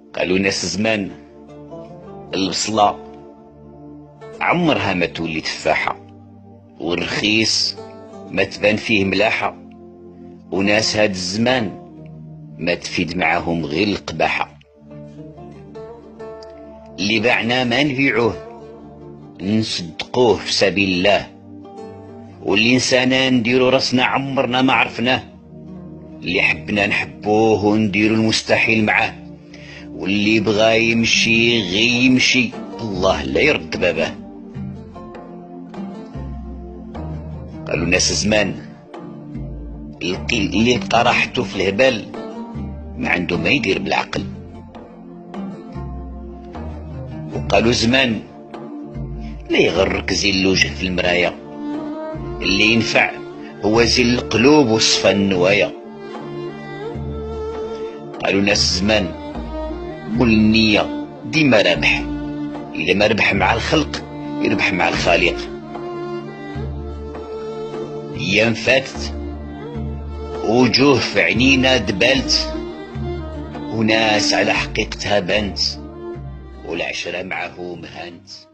قالوا ناس زمان البصلة عمرها ما تولي تفاحة، والرخيص ما تبان فيه ملاحة، وناس هاد الزمان ما تفيد معاهم غير القباحة. اللي باعنا ما نبيعوه، نصدقوه في سبيل الله، واللي نسانا نديرو راسنا عمرنا ما عرفناه، اللي حبنا نحبوه ونديرو المستحيل معاه، واللي بغى يمشي غي يمشي، الله لا يرد باباه. قالوا ناس زمان اللي لقى راحته في الهبال ما عنده ما يدير بالعقل. وقالوا زمان لا يغرك زين الوجه في المراية، اللي ينفع هو زين القلوب وصفى النوايا. قالوا ناس زمان مول النية ديما رابح، إذا ما ربح مع الخلق يربح مع الخالق. أيام فاتت وجوه في عينينا دبالت، وناس على حقيقتها بانت، والعشرة معه مهانت.